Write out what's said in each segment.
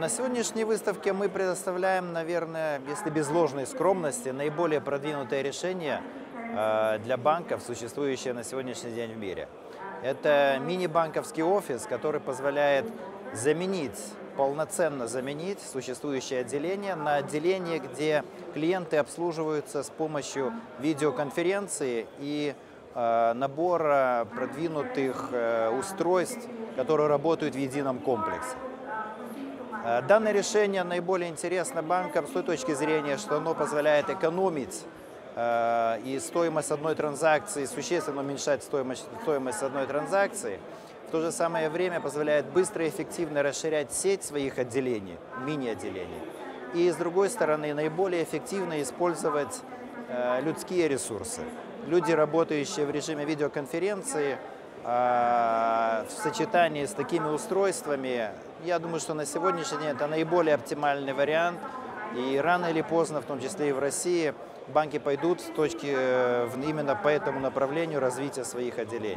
На сегодняшней выставке мы предоставляем, наверное, если без ложной скромности, наиболее продвинутое решение для банков, существующее на сегодняшний день в мире. Это мини-банковский офис, который позволяет полноценно заменить существующее отделение на отделение, где клиенты обслуживаются с помощью видеоконференции и набора продвинутых устройств, которые работают в едином комплексе. Данное решение наиболее интересно банкам с той точки зрения, что оно позволяет экономить и стоимость одной транзакции, существенно уменьшать стоимость одной транзакции. В то же самое время позволяет быстро и эффективно расширять сеть своих отделений, мини-отделений. И с другой стороны, наиболее эффективно использовать людские ресурсы. Люди, работающие в режиме видеоконференции, в сочетании с такими устройствами, я думаю, что на сегодняшний день это наиболее оптимальный вариант. И рано или поздно, в том числе и в России, банки пойдут именно по этому направлению развития своих отделений.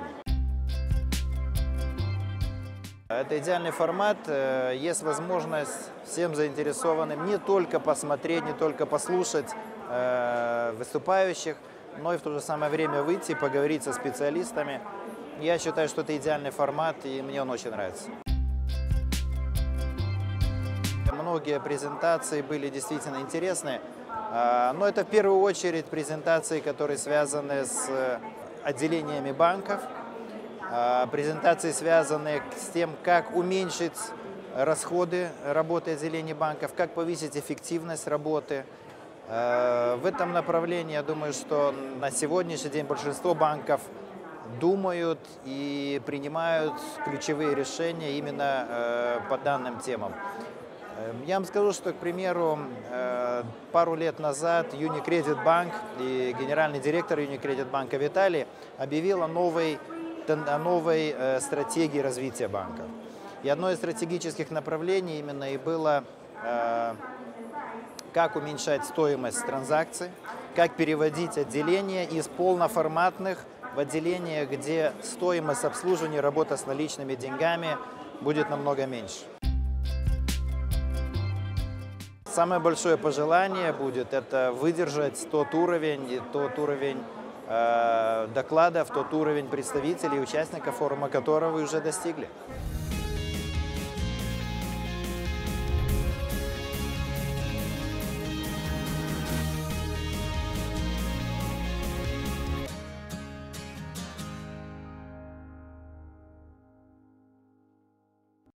Это идеальный формат. Есть возможность всем заинтересованным не только посмотреть, не только послушать выступающих, но и в то же самое время выйти, поговорить со специалистами. Я считаю, что это идеальный формат, и мне он очень нравится. Многие презентации были действительно интересны, но это в первую очередь презентации, которые связаны с отделениями банков, презентации, связанные с тем, как уменьшить расходы работы отделений банков, как повысить эффективность работы. В этом направлении, я думаю, что на сегодняшний день большинство банков думают и принимают ключевые решения именно по данным темам. Я вам скажу, что, к примеру, пару лет назад Unicredit Bank и генеральный директор Unicredit Bank Виталий объявил о новой стратегии развития банков. И одно из стратегических направлений именно и было, как уменьшать стоимость транзакций, как переводить отделения из полноформатных в отделение, где стоимость обслуживания, работа с наличными деньгами будет намного меньше. Самое большое пожелание будет это выдержать тот уровень докладов, тот уровень представителей и участников форума, которого вы уже достигли.